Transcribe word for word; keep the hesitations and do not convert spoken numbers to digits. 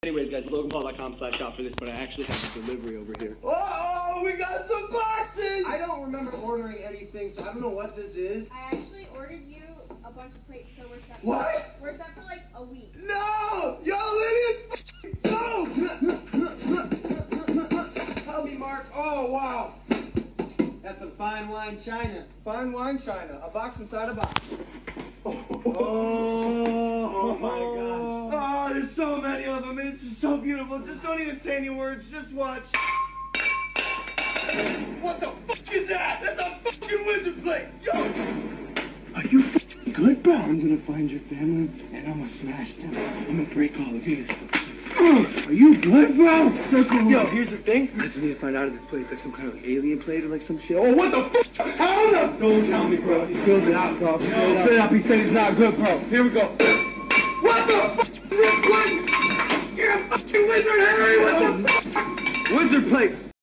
Anyways, guys, logan paul dot com slash shop for this, but I actually have a delivery over here. Oh, we got some boxes! I don't remember ordering anything, so I don't know what this is. I actually ordered you a bunch of plates, so we're set. For, What? We're set for like a week. No! Yo, Lydia! No! Help me, Mark. Oh, wow. That's some fine wine china. Fine wine china. A box inside a box. Oh, Oh my gosh. Oh, there's so many of them. It's just so beautiful. Just don't even say any words. Just watch. What the fuck is that? That's a fucking wizard plate. Yo! Are you fucking good, bro? I'm gonna find your family and I'm gonna smash them. I'm gonna break all of these. Are you good, bro? Circle. Yo, here's the thing. I just need to find out if this place like some kind of alien plate or like some shit. Oh, what the fuck? How the? Don't tell me, bro. He filled it out, bro. Filled no. it up. He said he's not good, bro. Here we go. What the fuck? You're a fucking wizard, Henry. What the fuck? Wizard plates.